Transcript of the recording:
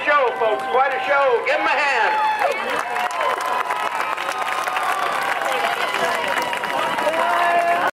show, folks. Quite a show. Give them a hand.